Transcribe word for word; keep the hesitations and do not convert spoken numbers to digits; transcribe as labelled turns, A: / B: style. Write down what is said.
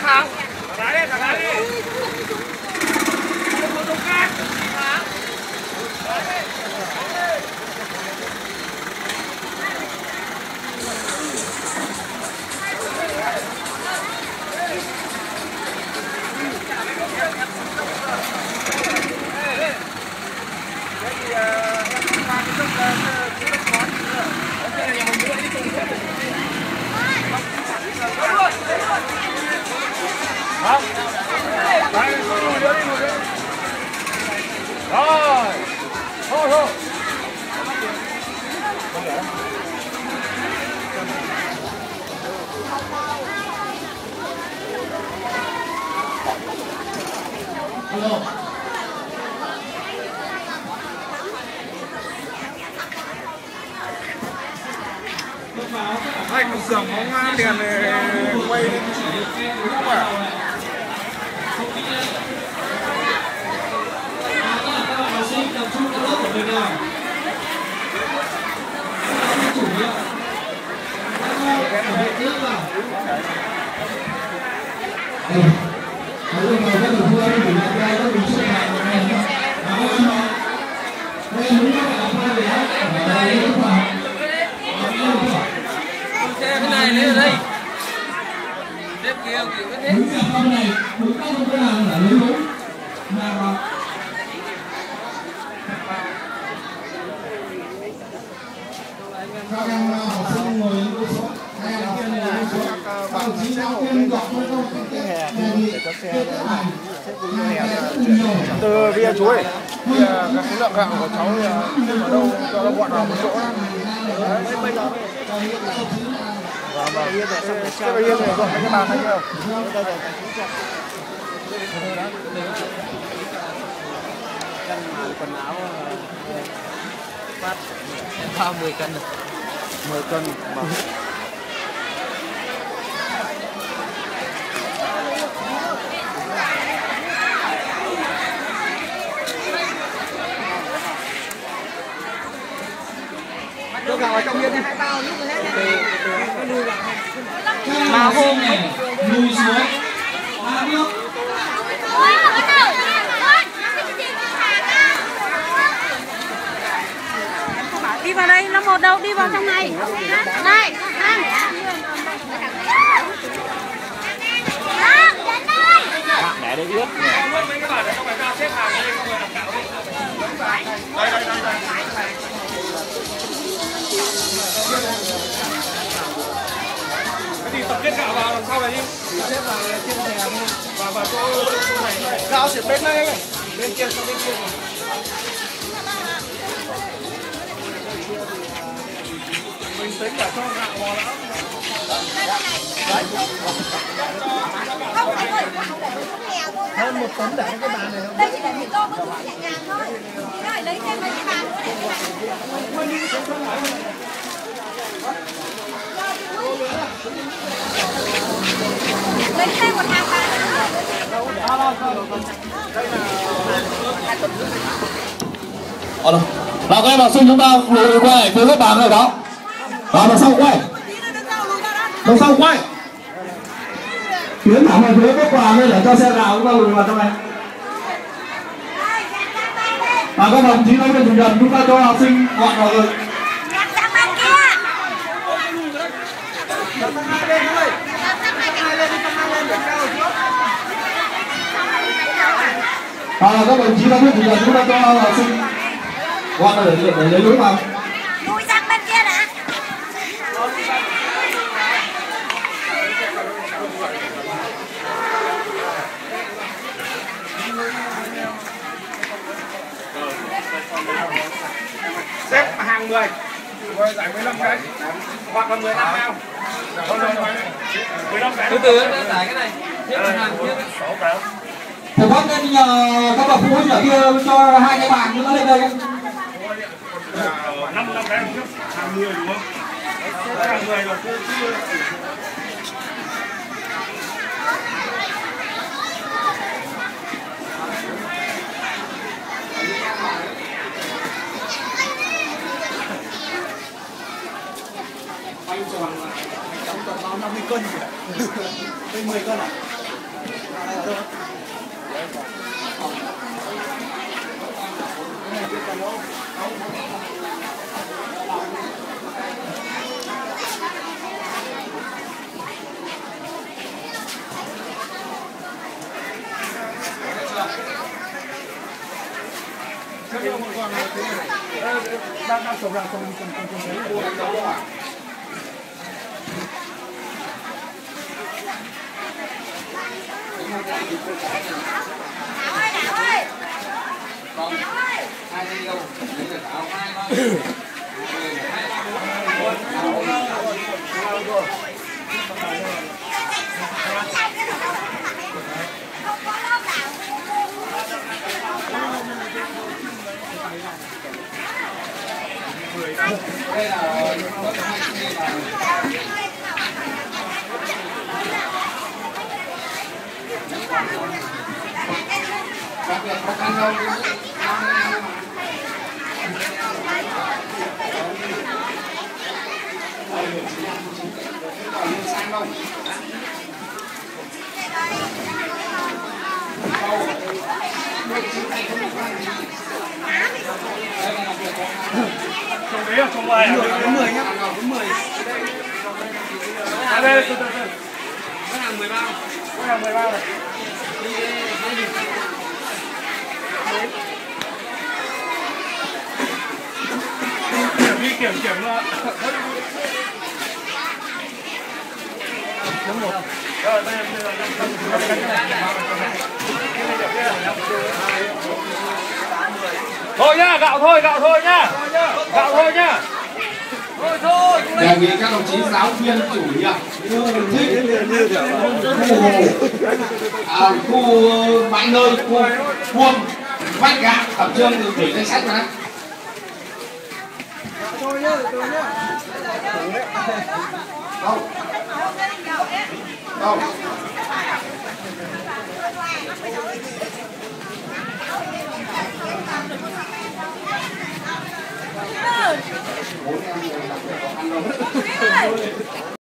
A: hàng. Thằng lái đi, thằng lái đi. Không có khác. Hả? Đấy, ngồi nữa đi, ngồi nữa. Rồi. Thôi thôi.
B: Hello.
A: Anh cũng sưởng bóng đèn này quay lên không phải.
B: Các bạn học sinh tập trung vào lớp của mình nào. Chủ nhiệm. Các bạn học lớp vào. Bây giờ các thầy cô em cũng đặt ra các bình xúc này của mình. Đó là các em muốn các bạn làm sao để ở đây không phải.
C: Cái này lấy ở đây. Tiếp kia thì vẫn hết.
B: Đúng cả con này, đúng các con cái nào là lấy đúng. Mà vào. Các em học sinh ngồi lên số, hai em kia ngồi lên số. Các đồng chí giáo viên gọi với câu cái này thì cái này
A: Từ bia chuối, bia cái số lượng gạo của cháu ở đâu cho nó gọn vào một chỗ. Đấy, bây giờ vâng vâng. Cái bây giờ này dọn cái bàn này chưa?
C: Cân mà quần áo phát bao mười cân rồi.
A: mười cân. Vâng. Đưa gạo vào trong kia đi.
B: Bao hôm này lùi xuống ba bước.
D: Đi vào đây, nó một đâu đi vào trong này. Này, An.
C: Để đây ướt.
A: Đây đây đây đây. Cái gì tập kết gạo vào đằng sau này đi. Xếp vào trên thẻ thôi. Và vào chỗ này. Gạo sẽ bên đây. Bên kia sang bên kia. Mình tính là cho gạo vào đó. Hơn một tấn để cái bàn này không?
D: Đây chỉ để mình cho có nhẹ nhàng thôi. Rồi lấy thêm mấy cái bàn nữa. Lấy thêm một hàng bàn nữa.
B: Ờ, nào các em học sinh chúng ta lùi quay từ cái bàn này đó. Vào đằng sau quay. Đằng sau quay. Tiến thẳng về phía cái quà đây để cho xe gạo chúng ta lùi vào trong này. Và các đồng chí nói về dần dần chúng ta cho học sinh gọn vào rồi. À, các đồng chí nói về dần dần chúng ta cho học sinh gọn vào để, để lấy lối vào.
D: Lùi sang bên kia đã.
A: Xếp hàng mười. Rồi giải mười lăm cái. Hoặc là mười lăm ao. mười lăm cái.
C: Từ từ đã giải cái này. Tiếp hàng tiếp.
A: sáu cái.
B: Thầy bác nên nhờ các bậc phụ huynh ở kia cho hai cái bàn nữa lên đây.
A: năm năm cái trước. Hàng mười đúng không? Hàng mười rồi chưa chưa. Quay tròn là trong tầm bao năm mươi cân kìa. Đây mười cân à? đang đang sống đang sống sống sống sống đấy.
B: Đây là đặc biệt khó khăn đâu. Sang đâu.
A: Trồng đấy à, trồng ngoài à?
C: Đến mười nhá, đến mười.
A: À đây, từ từ từ.
C: Cái hàng mười bao.
A: Cái hàng mười bao này.
C: Đi đi đi.
A: Kiểm đi kiểm kiểm nữa. Đúng một. Rồi đây đây là thôi nhá, gạo thôi, gạo thôi nhá. Gạo thôi nhá. Thôi thôi.
B: Đề nghị các đồng chí giáo viên chủ nhiệm khu khu bãi nơi khu vuông vách gạo khẩn trương gửi danh sách vào.
A: Thôi nhá, từ nhá.
B: Không. Không. Bốn em đặc biệt khó khăn đâu.